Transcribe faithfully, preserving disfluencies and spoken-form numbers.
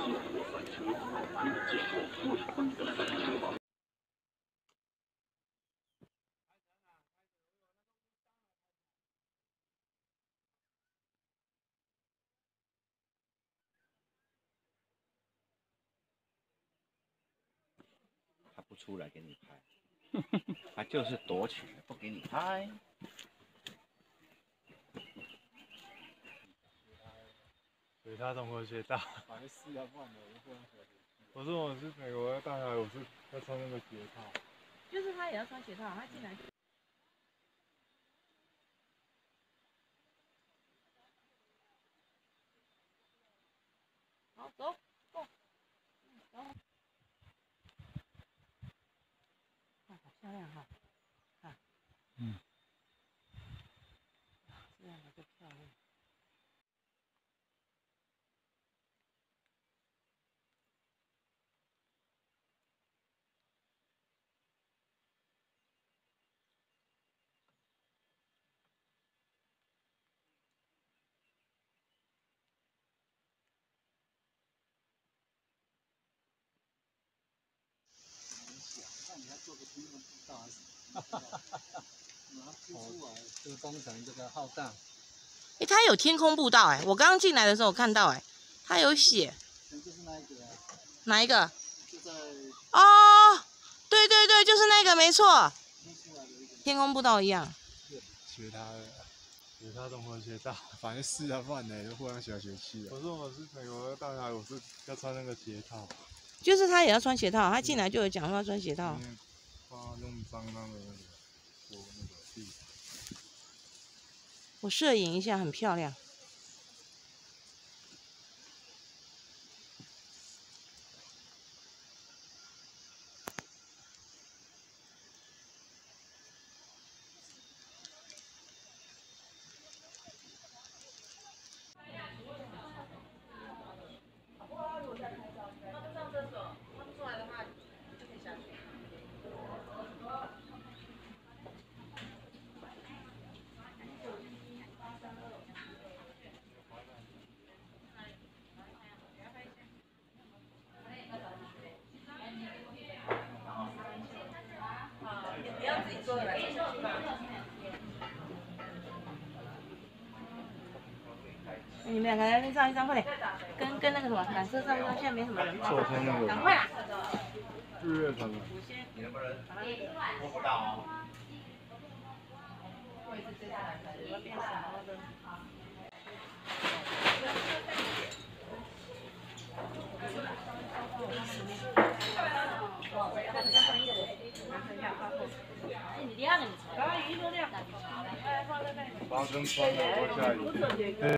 他不出来给你拍，他就是躲起来不给你拍。 水他综合学大，反正是啊，不然我不能学。我说我是美国的大孩，我是要穿那个鞋套。 就是他也要穿鞋套，他进来。好，走，走，走。哇，好漂亮哈！看， 嗯， 这样的就漂亮。 那你还做个天空步道还是？哈哈哈哈哈！哦，这个工程这个浩大。 哎，它有天空步道哎，我刚刚进来的时候我看到哎，它有写。 就是那一个啊。 哪一个？ 就在。 哦，对对对，就是那个，没错。天空步道一样。 学他的，学他综合学大，反正是啊，不然呢就互相学学气啊。我说我是美国的大孩，我是要穿那个鞋套。 就是他也要穿鞋套，他进来就有讲说要穿鞋套。 怕弄脏那个我那个地。 我摄影一下，很漂亮。你们两个来照一张，快点，跟跟那个什么蓝色照一张，现在没什么人照，赶快啦！ 日月潭的。 你能不能摸不到哦？ 我也是这次来的，我变什么的？ 发生穿了，我下雨。